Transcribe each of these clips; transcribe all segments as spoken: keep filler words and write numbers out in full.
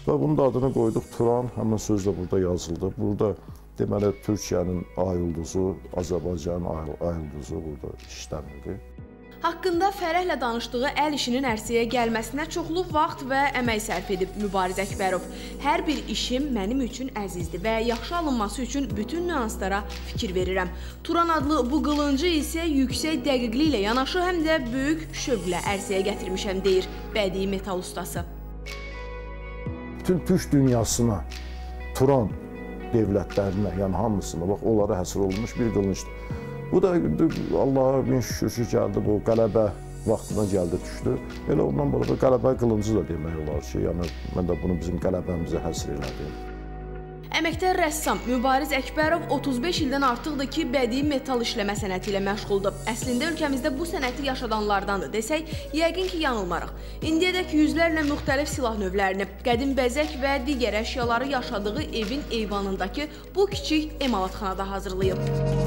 Və bunun da adını qoyduq Turan, həmin söz də burada yazıldı. Burada deməli Türkiyənin ay ulduzu, Azərbaycanın ay ulduzu burada işlənirdi. Haqqında fərəhlə danışdığı əl işinin ərsəyə gəlməsinə çoxlu vaxt və əmək sərf edib Mübariz Əkbərov. Hər bir işim mənim üçün əzizdir və yaxşı alınması üçün bütün nüanslara fikir verirəm. Turan adlı bu qılıncı isə yüksək dəqiqliklə yanaşı, həm də böyük şövqlə ərsəyə gətirmişəm, deyir bədii metal ustası. Bütün Türk dünyasına, Turan devlətlərinə, yəni hamısına, bax, onlara həsr olunmuş bir qılıncdır. Bu da Allaha min şükür ki, gəldi, bu qələbə vaxtına gəldi, düşdü. Elə ondan burada qələbə qılıncı da demək olar ki, yəni mən də bunu bizim qələbəmizə həsr elədim. Əməkdar rəssam Mübariz Əkbərov otuz beş ildən artıqdır ki, bədii metal işləmə sənəti ilə məşğuldur. Əslində ölkəmizdə bu sənəti yaşadanlardandır desək, yəqin ki, yanılmarıq. İndiyədək yüzlərlə müxtəlif silah növlərini, qədim bəzək və digər əşyaları yaşadığı evin eyvanındakı bu kiçik emalatxanada hazırlayıb.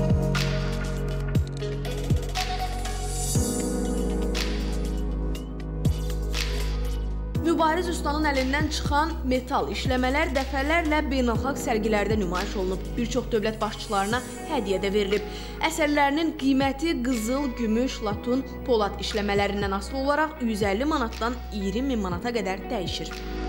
Mübariz ustanın əlindən çıxan metal işləmələr dəfələrlə beynəlxalq sərgilərdə nümayiş olunub. Bir çox dövlət başçılarına hədiyyə də verilib. Əsərlərinin qiyməti qızıl, gümüş, latun, polad işləmələrindən asılı olaraq yüz əlli manatdan iyirmi min manata qədər dəyişir.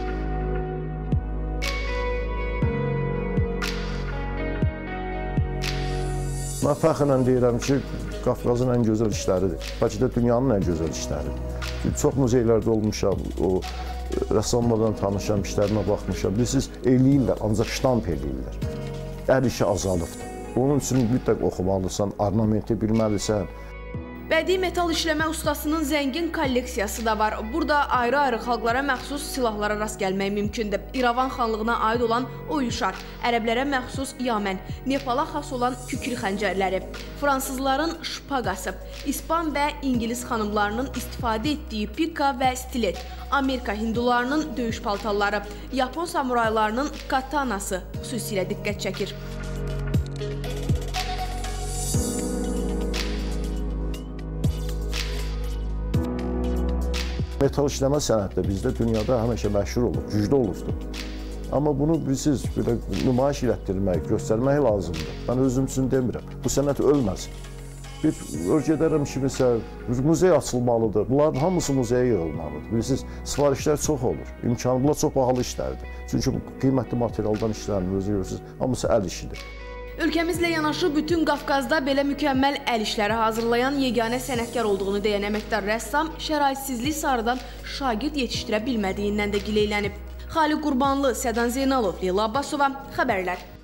Mən fəxrlə deyirəm ki, Qafqazın ən gözəl işləridir. Bəlkə də dünyanın ən gözəl işləridir. Çox muzeylərdə olmuşam, o rəssamlardan tanışam, işlərinə baxmışam. Bilirsiniz, eləyirlər, ancaq ştamp eləyirlər. Əl işi azalıbdır. Onun üçün mütləq oxumalısan, ornamenti bilməlisən. Bədii metal işləmə ustasının zəngin kolleksiyası da var. Burada ayrı-ayrı xalqlara məxsus silahlara rast gəlmək mümkündür. İrəvan xanlığına aid olan oyuşar, ərəblərə məxsus yamən, Nepala xas olan kükür xəncərləri, fransızların şpaqası, İspan və İngilis xanımlarının istifadə etdiyi pika və stilet, Amerika hindularının döyüş paltarları, Yapon samuraylarının katanası xüsusilə diqqət çəkir. Metal işləmə sənəti bizdə dünyada həmişə məşhur olur, güclü olurdu. Amma bunu bilirsiniz, belə nümayiş elətdirmək, göstərmək lazımdır. Mən özüm üçün demirəm, bu sənət ölməsin. Bir gedərəm kimisə, muzey açılmalıdır. Bunların hamısı muzeyə yığılmalıdır. Bilirsiniz, sifarişlər çox olur, imkanı, bunlar çox bahalı işlərdir. Çünki qiymətli materialdan işlənir, özü görürsünüz, hamısı əl işidir. Ölkəmizlə yanaşı bütün Qafqazda belə mükəmməl əl işləri hazırlayan yeganə sənətkar olduğunu deyən əməkdar rəssam şəraitsizlik sarıdan şagird yetişdirə bilmədiyindən də gileylənib. Xaliq Qurbanlı, Sədan Zeynalov, Leyla Abbasova, xəbərlər.